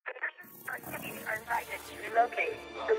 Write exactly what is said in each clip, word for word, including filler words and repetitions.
Are invited to relocate.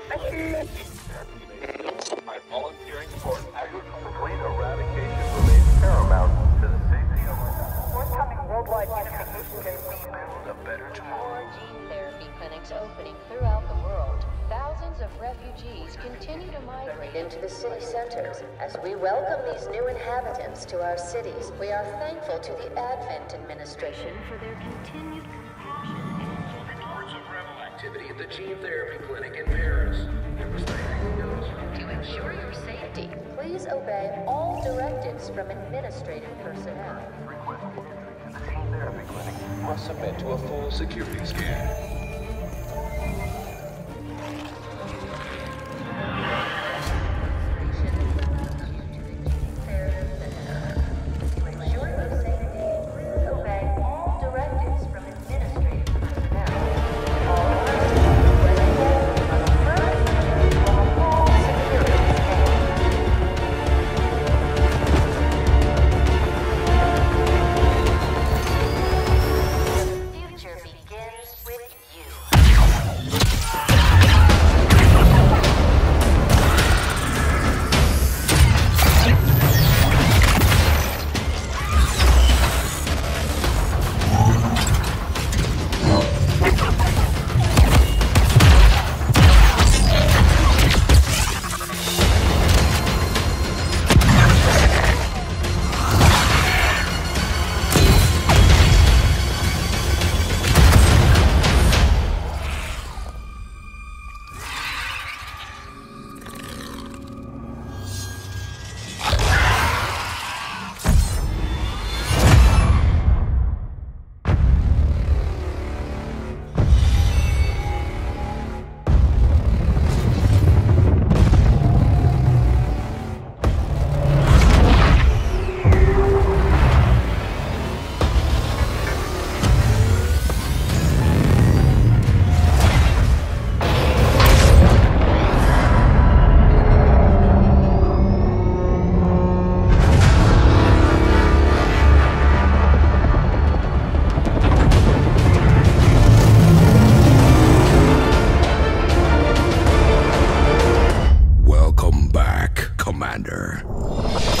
By volunteering for complete eradication remains paramount to the safety of our Forthcoming worldwide unification campaign. build a better tomorrow. More gene therapy clinics opening throughout the world. Thousands of refugees continue to migrate into the city centers. As we welcome these new inhabitants to our cities, we are thankful to the Advent administration for their continued compassion and Reports of rebel activity at the gene therapy clinic in Paris. There was to ensure your safety. Please obey all directives from administrative personnel. Request entry to the gene therapy clinic. must submit to a full security scan. Welcome back, Commander.